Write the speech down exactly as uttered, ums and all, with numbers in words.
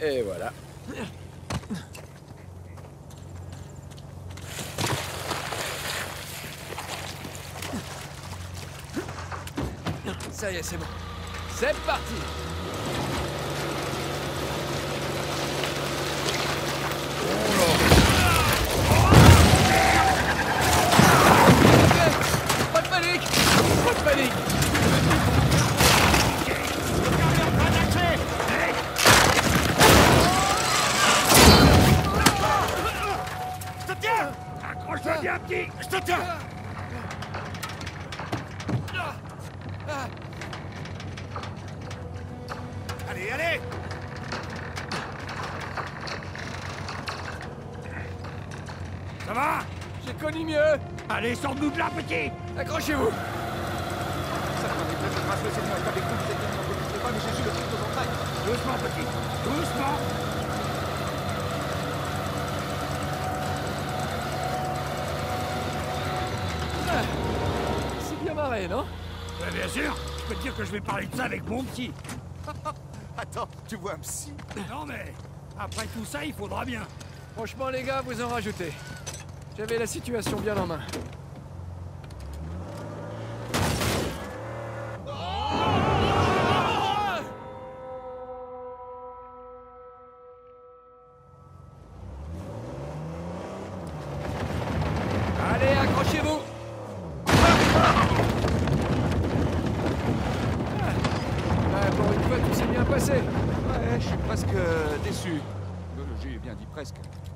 Et voilà. Ça y est, c'est bon. C'est parti. Pas de panique. Pas de panique. Je te tiens! Accroche-toi bien, petit! Je te tiens! Allez, allez! Ça va? J'ai connu mieux. Allez, sors-nous de là, petit! Accrochez-vous. Ça m'arrive de grâce, c'est moi avec vous, vous êtes tellement que je ne sais pas, mais j'ai su le truc aux entrailles. Doucement, petit! Doucement! C'est bien marré, non? Ouais, bien sûr! Je peux te dire que je vais parler de ça avec mon petit! Attends, tu vois un psy? Non, mais après tout ça, il faudra bien. Franchement, les gars, vous en rajoutez. J'avais la situation bien en main. Allez, accrochez-vous. Ah, pour une fois, tout s'est bien passé. Ouais, je suis presque euh, déçu. Euh, J'ai bien dit presque.